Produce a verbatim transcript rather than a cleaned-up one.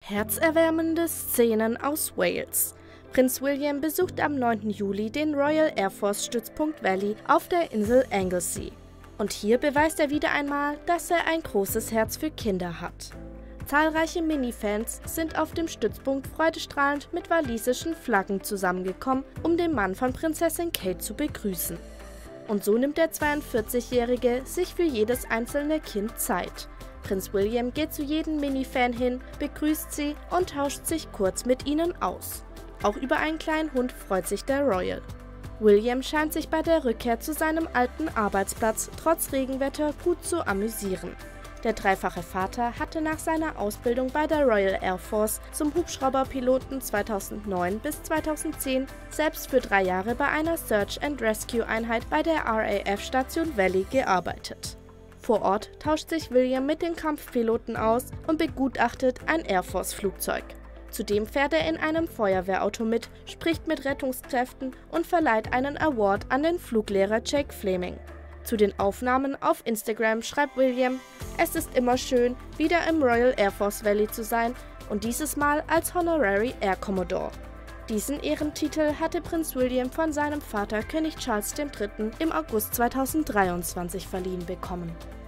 Herzerwärmende Szenen aus Wales. Prinz William besucht am neunten Juli den Royal Air Force Stützpunkt Valley auf der Insel Anglesey. Und hier beweist er wieder einmal, dass er ein großes Herz für Kinder hat. Zahlreiche Minifans sind auf dem Stützpunkt freudestrahlend mit walisischen Flaggen zusammengekommen, um den Mann von Prinzessin Kate zu begrüßen. Und so nimmt der zweiundvierzigjährige sich für jedes einzelne Kind Zeit. Prinz William geht zu jedem Minifan hin, begrüßt sie und tauscht sich kurz mit ihnen aus. Auch über einen kleinen Hund freut sich der Royal. William scheint sich bei der Rückkehr zu seinem alten Arbeitsplatz trotz Regenwetter gut zu amüsieren. Der dreifache Vater hatte nach seiner Ausbildung bei der Royal Air Force zum Hubschrauberpiloten zweitausendneun bis zweitausendzehn selbst für drei Jahre bei einer Search-and-Rescue-Einheit bei der R A F-Station Valley gearbeitet. Vor Ort tauscht sich William mit den Kampfpiloten aus und begutachtet ein Air Force-Flugzeug. Zudem fährt er in einem Feuerwehrauto mit, spricht mit Rettungskräften und verleiht einen Award an den Fluglehrer Jake Fleming. Zu den Aufnahmen auf Instagram schreibt William: „Es ist immer schön, wieder im Royal Air Force Valley zu sein und dieses Mal als Honorary Air Commodore." Diesen Ehrentitel hatte Prinz William von seinem Vater König Charles der Dritte im August zweitausenddreiundzwanzig verliehen bekommen.